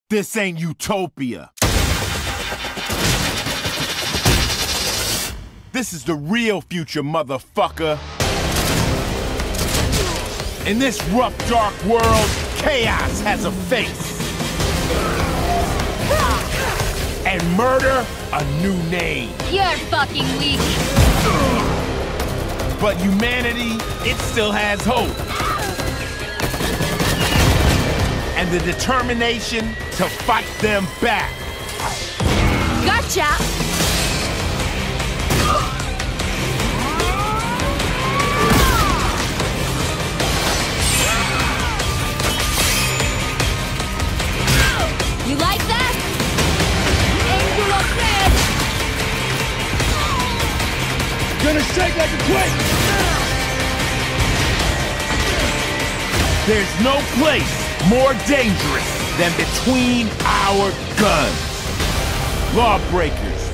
This ain't utopia. This is the real future, motherfucker. In this rough, dark world, chaos has a face. And murder, a new name. You're fucking weak. But humanity, it still has hope. And the determination to fight them back. Gotcha! You like that? Angel of death! Gonna shake like a quake! There's no place more dangerous than between our guns. LawBreakers.